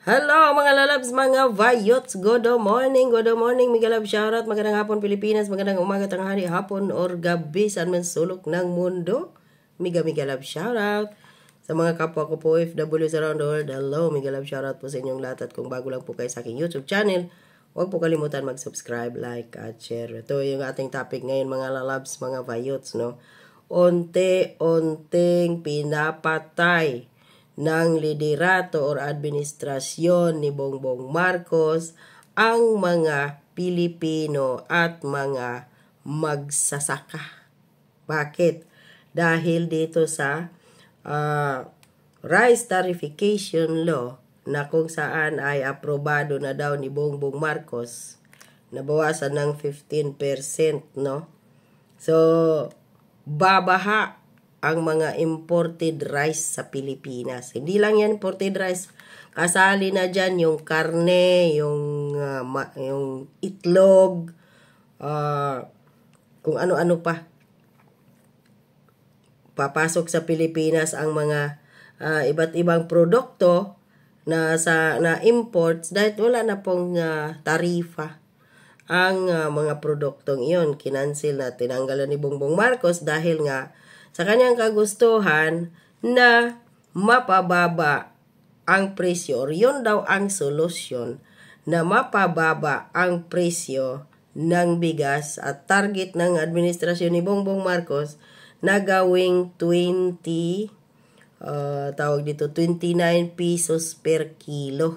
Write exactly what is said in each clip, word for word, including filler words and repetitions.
Hello mga lalabs, mga vayots, good morning, good morning, mga love, shoutout, magandang hapon Pilipinas, magandang umaga, tanghali, hapon, or gabi, saan man sulok ng mundo, mga mga love, shoutout. Sa mga kapwa ko po, F Ws around the world, hello, mga love, shoutout po sa inyong lahat, at kung bago lang po kayo sa aking YouTube channel, huwag po kalimutan mag-subscribe, like, at share. Ito yung ating topic ngayon mga lalabs, mga vayots, no? Unti-unting pinapatay ng liderato or administrasyon ni Bongbong Marcos ang mga Pilipino at mga magsasaka. Bakit? Dahil dito sa uh, rice tariffication law na kung saan ay aprobado na daw ni Bongbong Marcos, nabawasan ng fifteen percent, no? So, babaha ang mga imported rice sa Pilipinas. Hindi lang yan imported rice. Kasali na dyan yung karne, yung, uh, ma- yung itlog, uh, kung ano-ano pa. Papasok sa Pilipinas ang mga uh, iba't ibang produkto na sa na imports dahil wala na pong uh, tarifa. Ang uh, mga produktong iyon, kinansil na tinanggalan ni Bongbong Marcos dahil nga sa kanyang kagustuhan na mapababa ang presyo, or yun daw ang solusyon, na mapababa ang presyo ng bigas at target ng administrasyon ni Bongbong Marcos na gawing twenty, uh, tawag dito, twenty-nine pesos per kilo.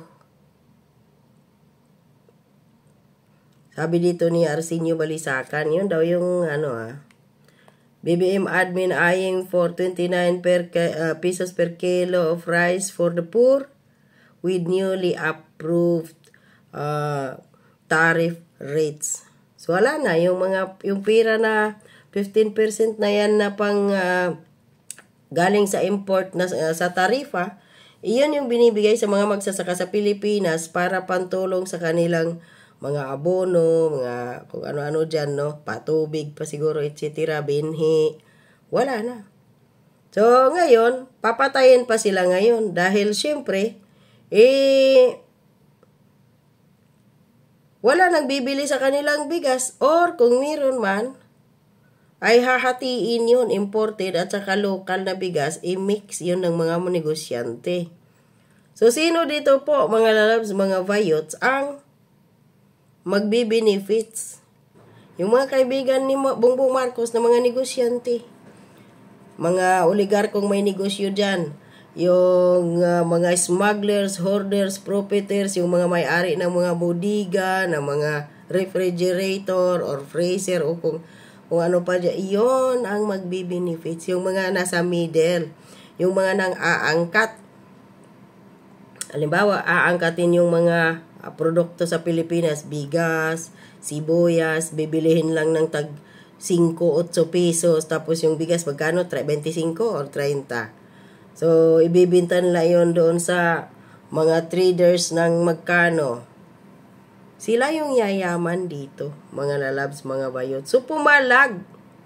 Sabi dito ni Arsenio Balisacan, yun daw yung ano ah, B B M admin eyeing for twenty-nine per uh, pesos per kilo of rice for the poor with newly approved uh, tariff rates. So wala na yung mga yung pira na fifteen percent na yan na pang uh, galing sa import na uh, sa tarifa. Iyon yung binibigay sa mga magsasaka sa Pilipinas para pantulong sa kanilang mga abono, mga kung ano-ano dyan, no? Patubig pa siguro, et cetera, binhi. Wala na. So, ngayon, papatayin pa sila ngayon dahil syempre, eh, wala nang bibili sa kanilang bigas, or kung meron man, ay hahatiin yun, imported at saka local na bigas, i-mix yun ng mga negosyante. So, sino dito po, mga lalabs, mga vayots, ang magbi-benefits? Yung mga kaibigan ni Bongbong Marcos na mga negosyante, mga oligarkong may negosyo dyan, yung uh, mga smugglers, hoarders, profiteers, yung mga may-ari ng mga bodega, ng mga refrigerator or freezer o kung, kung ano pa dyan, yun ang magbi-benefits. Yung mga nasa middle, yung mga nang aangkat, halimbawa, aangkatin yung mga uh, produkto sa Pilipinas, bigas, sibuyas, bibilihin lang ng tag five, eight pesos, tapos yung bigas magkano? twenty-five or thirty. So, ibibinta nila yun doon sa mga traders ng magkano. Sila yung yayaman dito, mga lalabs, mga bayot. So, pumalag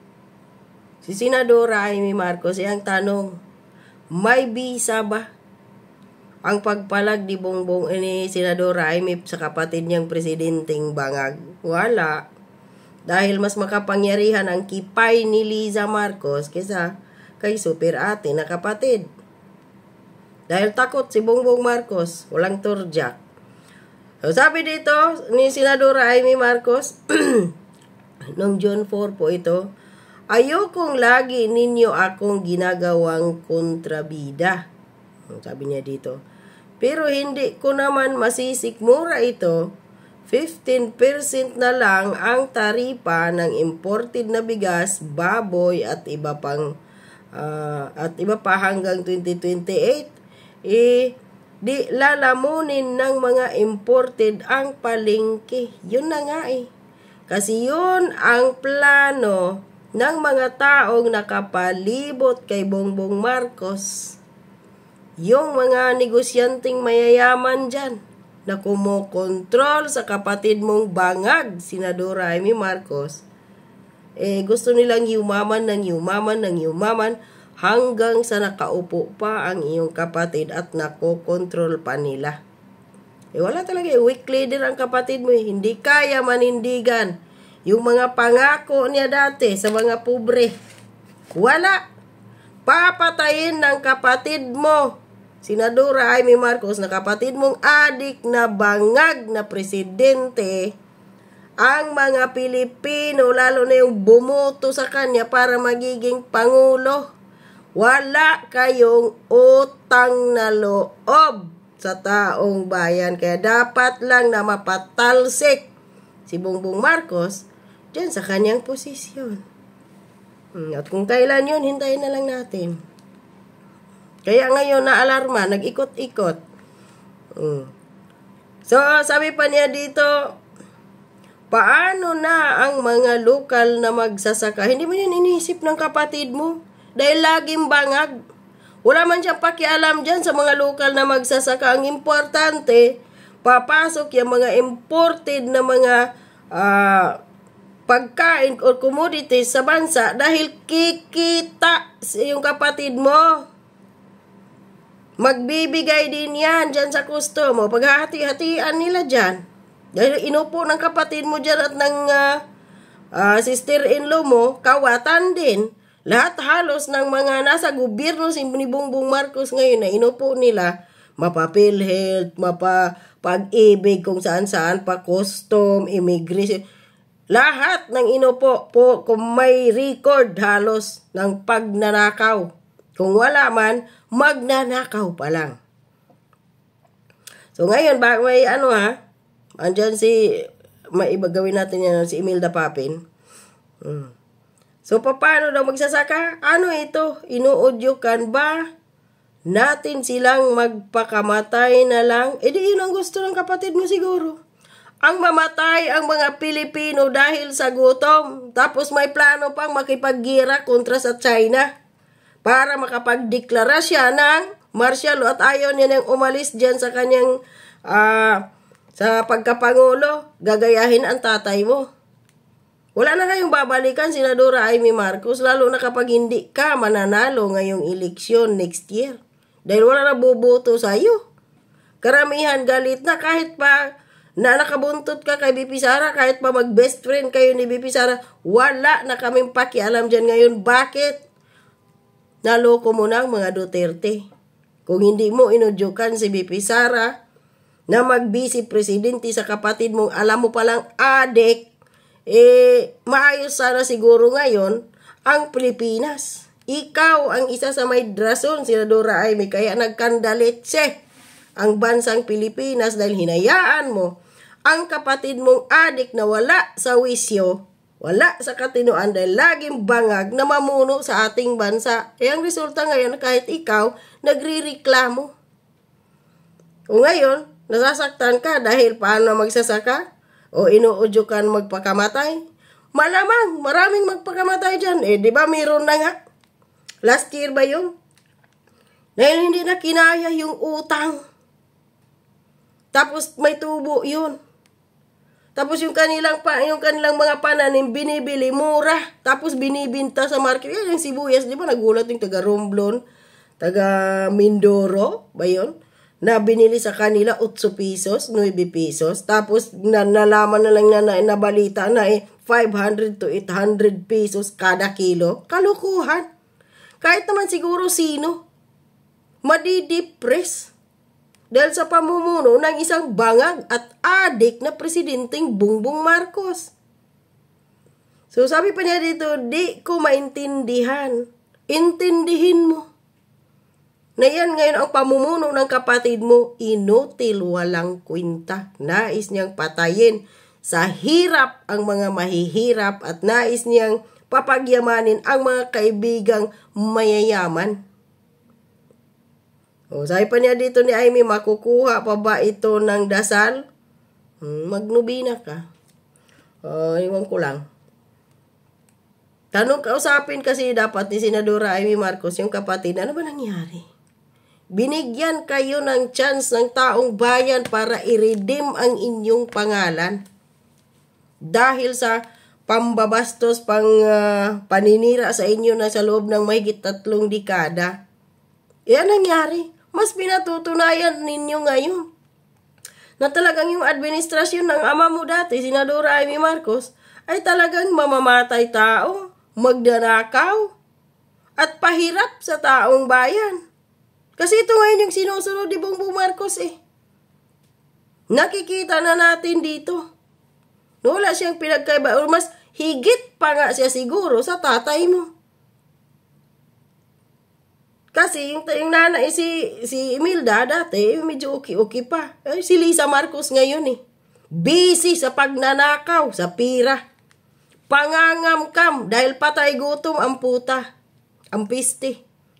si Senadora Amy Marcos. Ang tanong, may visa ba ang pagpalag ni Bongbong ni Senadora Amy sa kapatid niyang presidenteng bangag? Wala. Dahil mas makapangyarihan ang kipay ni Liza Marcos kaysa kay super ate na kapatid. Dahil takot si Bongbong Marcos, walang turjak. So, sabi dito ni Senadora Amy Marcos, noong June four po ito, ayokong lagi ninyo akong ginagawang kontrabida. Sabi niya dito. Pero hindi ko naman masisikmura ito. fifteen percent na lang ang taripa ng imported na bigas, baboy at iba pang uh, at iba pa hanggang twenty twenty-eight. Eh, di lalamunin ng mga imported ang palengke. Yun na nga eh. Kasi yun ang plano ng mga taong nakapalibot kay Bongbong Marcos. Yung mga negosyanteng mayayaman dyan na kumokontrol sa kapatid mong bangag, Senadora Amy Marcos, eh gusto nilang yumaman ng yumaman ng yumaman hanggang sa nakaupo pa ang iyong kapatid at nakokontrol pa nila. Eh wala talaga, eh, weak leader ang kapatid mo eh. Hindi kaya manindigan yung mga pangako niya dati sa mga pobre. Wala. Papatayin ng kapatid mo, Senadora Amy Marcos, na kapatid mong adik na bangag na presidente, ang mga Pilipino, lalo na yung bumoto sa kanya para magiging pangulo. Wala kayong utang na loob sa taong bayan. Kaya dapat lang na mapatalsik si Bongbong Marcos dyan sa kanyang posisyon. At kung kailan yun, hintayin na lang natin. Kaya ngayon na-alarma, nag-ikot-ikot. So, sabi pa niya dito, paano na ang mga lokal na magsasaka? Hindi mo yan iniisip ng kapatid mo? Dahil laging bangag. Wala man siyang pakialam dyan sa mga lokal na magsasaka. Ang importante, papasok yung mga imported na mga uh, pagkain or commodities sa bansa dahil kikita yung kapatid mo. Magbibigay din yan dyan sa kustomo. Paghahati-hatian nila dyan. Dahil inupo ng kapatid mo dyan at ng uh, uh, sister-in-law mo, kawatan din. Lahat halos ng mga nasa gobyerno si Bongbong Marcos ngayon na inupo nila, mapa PhilHealth, mapa Pag-ibig, kung saan-saan pa, custom, immigration. Lahat ng inupo po kung may record halos ng pagnanakaw. Kung wala man, magnanakaw pa lang. So ngayon, bak may ano ha, andyan si, may iba gawin natin yan, si Imelda Papin. Hmm. So paano daw magsasaka? Ano ito? Inuudyukan ba natin silang magpakamatay na lang? E di yun ang gusto ng kapatid mo siguro. Ang mamatay ang mga Pilipino dahil sa gutom. Tapos may plano pang makipaggira kontra sa China para makapagdeklara siya ng martial law at ayaw niya nang umalis dyan sa kanyang uh, sa pagkapangulo. Gagayahin ang tatay mo. Wala na kayong babalikan, Senadora Amy Marcos, lalo na kapag hindi ka mananalo ngayong eleksyon next year. Dahil wala na boboto sa iyo. Karamihan galit na kahit pa na nakabuntot ka kay B P Sara, kahit pa mag-best friend kayo ni B P Sara, wala na kaming pakialam dyan ngayon. Bakit? Naloko mo na ang mga Duterte. Kung hindi mo inudyukan si B P Sara na mag-vice presidente sa kapatid mong alam mo palang adik, eh, maayos sana siguro ngayon ang Pilipinas. Ikaw ang isa sa may rason, Senadora Amy, kaya nagkandalitse ang bansang Pilipinas dahil hinayaan mo ang kapatid mong adik na wala sa wisyo, wala sa katinuan dahil laging bangag na mamuno sa ating bansa. E ang resulta ngayon, kahit ikaw, nagrireklamo. O ngayon, nasasaktan ka dahil paano magsasaka? O inuudyukan magpakamatay? Malamang, maraming magpakamatay dyan. Eh, di ba mayroon na nga? Last year ba yun? Dahil hindi na kinaya yung utang. Tapos may tubo yun. Tapos yung kanilang pa, yung kanilang mga pananim binibili mura, tapos binibinta sa market. Yan yung sibuyas, di ba nagulat yung taga Romblon, taga Mindoro, ba yun? Na binili sa kanila eight pesos, nine pesos. Tapos na, nalaman na lang na, na nabalita na eh five hundred to eight hundred pesos kada kilo. Kalukuhan. Kahit naman siguro sino madidepress dahil sa pamumuno ng isang bangag at adik na presidenteng Bongbong Marcos. So sabi pa niya dito, di ko maintindihan. Intindihin mo na yan ngayon ang pamumuno ng kapatid mo, inutil, walang kwenta. Nais niyang patayin sa hirap ang mga mahihirap at nais niyang papagyamanin ang mga kaibigang mayayaman. O, sabi pa niya dito ni Amy, makukuha pa ba ito ng dasal? Hmm, magnubina ka. O, iwan ko lang. Tanong kausapin kasi dapat ni Senadora Amy Marcos yung kapatid, ano ba nangyari? Binigyan kayo ng chance ng taong bayan para i-redeem ang inyong pangalan. Dahil sa pambabastos, pang uh, paninira sa inyo na sa loob ng mahigit tatlong dekada. Yan nangyari. Mas pinatutunayan ninyo ngayon na talagang yung administrasyon ng ama mo dati, Senadora Amy Marcos, ay talagang mamamatay tao, magdanakaw, at pahirap sa taong bayan. Kasi ito ngayon yung sinusunod ni Bongbong Marcos eh. Nakikita na natin dito. Wala siyang pinagkaiba, o mas higit pa nga siya siguro sa tatay mo. Kasi yung, yung nanay, si, si Imelda dati, medyo okay-okay pa. Ay, si Lisa Marcos ngayon eh. Busy sa pagnanakaw, sa pira. Pangangamkam, dahil patay gutom ang puta. Ang piste.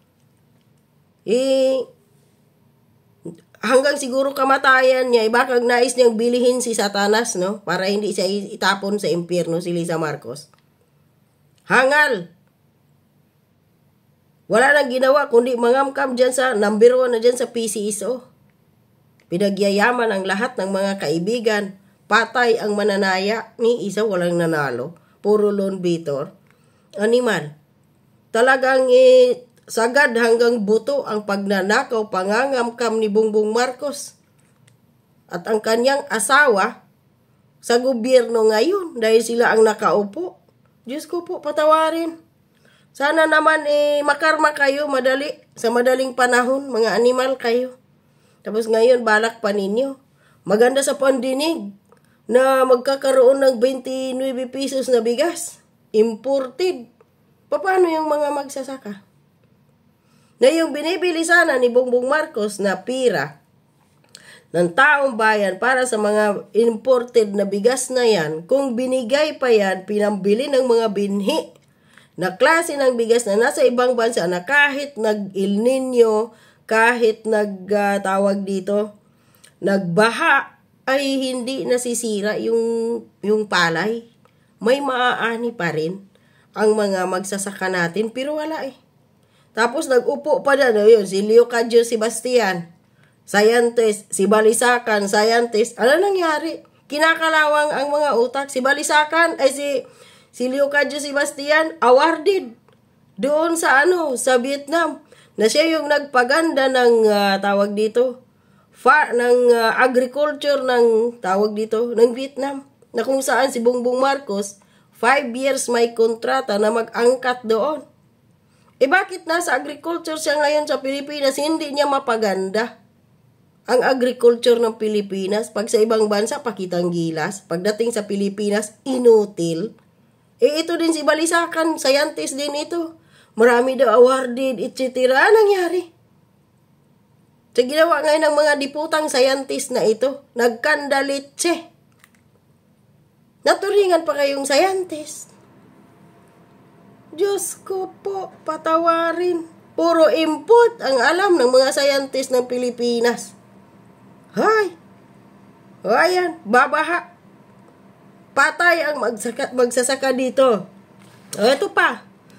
Eh, hanggang siguro kamatayan niya, eh, baka nais niyang bilihin si Satanas, no? Para hindi siya itapon sa impyerno, si Lisa Marcos. Hangal. Wala nang ginawa kundi mangamkam dyan sa number one na dyan sa P C S O. Pinagyayaman ang lahat ng mga kaibigan. Patay ang mananaya, ni isa walang nanalo. Puro loan beater. Animal. Talagang eh, sagad hanggang buto ang pagnanakaw, pangangamkam ni Bongbong Marcos. At ang kanyang asawa sa gobyerno ngayon dahil sila ang nakaupo. Diyos ko po, patawarin. Sana naman eh makarma kayo madali sa madaling panahon, mga animal kayo. Tapos ngayon balak pa ninyo. Maganda sa pandinig na magkakaroon ng twenty-nine pesos na bigas. Imported. Paano yung mga magsasaka? Na yung binibili sana ni Bongbong Marcos na pira ng taong bayan para sa mga imported na bigas na yan, kung binigay pa yan, pinambili ng mga binhi na klase ng bigas na nasa ibang bansa na kahit nag-El Nino, kahit nagtawag uh, dito, nagbaha, ay hindi nasisira yung, yung palay. May maaani pa rin ang mga magsasaka natin, pero wala eh. Tapos nag-upo pa na, no, yun, si Leocadio Sebastian, scientist, si Balisacan, scientist. Ano nangyari? Kinakalawang ang mga utak. Si Balisacan, ay si... Si Leocadio Sebastian, awarded doon sa ano, sa Vietnam. Na siya yung nagpaganda ng uh, tawag dito, fa, ng uh, agriculture ng tawag dito, ng Vietnam. Na kung saan si Bongbong Marcos, five years may kontrata na mag-angkat doon. Eh bakit nasa agriculture siya ngayon sa Pilipinas, hindi niya mapaganda ang agriculture ng Pilipinas? Pag sa ibang bansa, pakitang gilas. Pagdating sa Pilipinas, inutil. Eh, ito din si Balisacan, scientist din ito. Marami daw awarded, et cetera. Anong nangyari? Sa ginawa ngayon ng mga diputang scientist na ito, nagkandalitse. Naturingan pa kayong scientist. Diyos ko po, patawarin. Puro import ang alam ng mga scientist ng Pilipinas. Hay! O ayan, babaha. Patay ang magsaka, magsasaka dito. O, ito pa.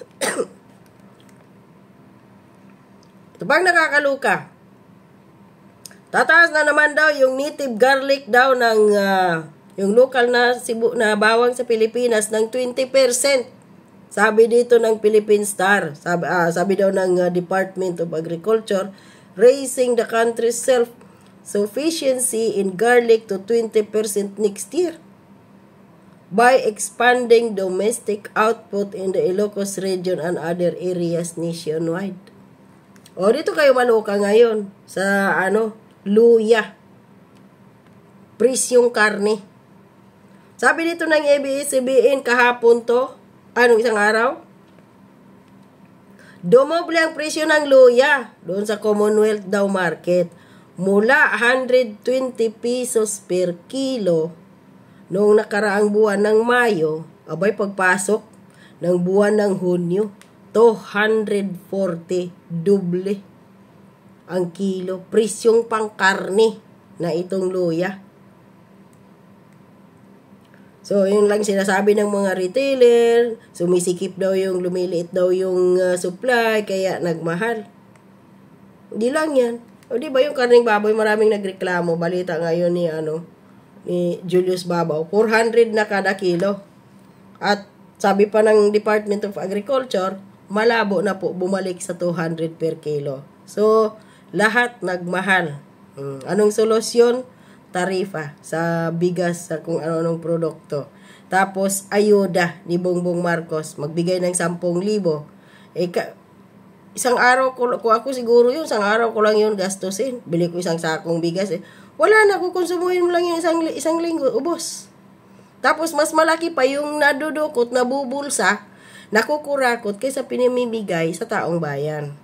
Ito pang nakakaluka. Tataas na naman daw yung native garlic daw ng uh, yung local na, sibu, na bawang sa Pilipinas ng twenty percent. Sabi dito ng Philippine Star. Sabi, uh, sabi daw ng uh, Department of Agriculture, raising the country's self-sufficiency in garlic to twenty percent next year by expanding domestic output in the Ilocos region and other areas nationwide. O, dito kayo maluka ngayon sa, ano, luya. Prisyong karne. Sabi dito ng A B S C B N kahapon to, anong isang araw? Dumoble ang presyo ng luya doon sa Commonwealth daw market. Mula one hundred twenty pesos per kilo noong nakaraang buwan ng Mayo, abay pagpasok ng buwan ng Hunyo, two hundred forty, doble ang kilo. Presyong pangkarne na itong luya. So, yun lang sinasabi ng mga retailer, sumisikip daw yung, lumiliit daw yung uh, supply, kaya nagmahal. Hindi lang yan. O di ba yung karning baboy, maraming nagreklamo, balita ngayon ni, ano, ni Julius Babaw, four hundred na kada kilo. At sabi pa ng Department of Agriculture, malabo na po bumalik sa two hundred per kilo. So, lahat nagmahal. Hmm. Anong solusyon? tarifa sa bigas sa kung ano-anong produkto. Tapos, ayuda ni Bongbong Marcos, magbigay ng sampung libo. Eh, ka, isang araw ko, kung ako siguro yun, isang araw ko lang yun gastusin. Bili ko isang sakong bigas eh. Wala na, kukonsumuhin mo lang yun isang, isang linggo, ubos. Tapos, mas malaki pa yung nadudukot, nabubulsa, nakukurakot kaysa pinamimigay sa taong bayan.